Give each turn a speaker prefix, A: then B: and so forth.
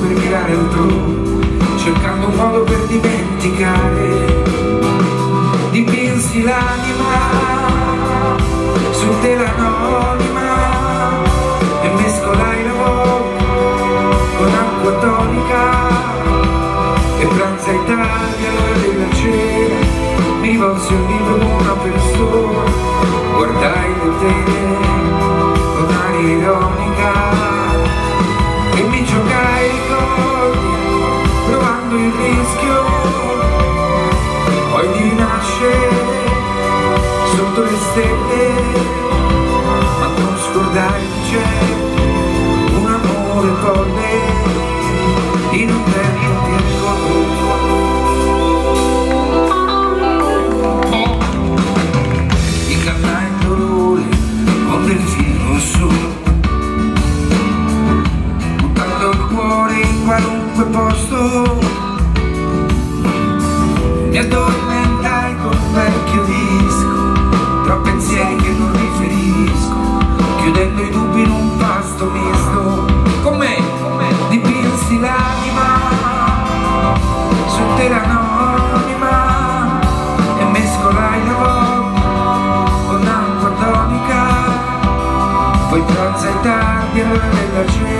A: per mirare altrove, cercando un modo per dimenticare. Dipinsi l'anima su tela anonima e mescolai la vodka con acqua tonica e pranzai tardi all'ora della cena. Mi volsi al libro con una persona, guardai le tele con aria ironica e mi giocai i ricordi provando il rischio poi di nascere sotto le stelle, ma non scordai che c'è un amore folle in un tempo pieno. Ingannai il dolore con del filo rosso, buttando il cuore in qualunque posto. Mi addormentai con un vecchio disco, tra pensieri che non riferisco, chiudendo i dubbi in un pasto misto. Con me dipinsi l'anima su tela anonima e mescolai la vodka con acqua tonica, poi pranzai tardi all'ora della cena.